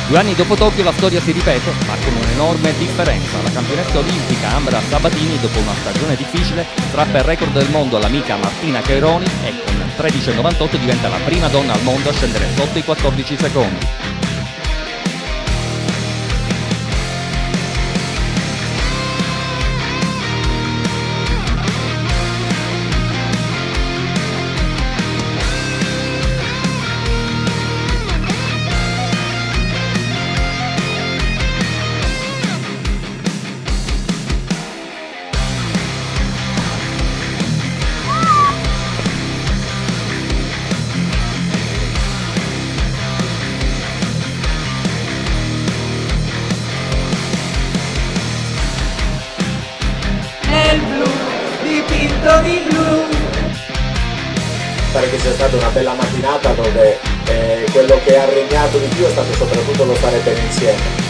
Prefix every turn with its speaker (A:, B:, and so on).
A: 2 anni dopo Tokyo la storia si ripete, ma con un'enorme differenza. La campionessa olimpica Ambra Sabatini, dopo una stagione difficile, strappa il record del mondo all'amica Martina Caironi e con 13,98 diventa la prima donna al mondo a scendere sotto i 14 secondi.
B: Il blu, dipinto di blu.
C: Pare che sia stata una bella mattinata dove quello che ha regnato di più è stato soprattutto lo stare bene insieme.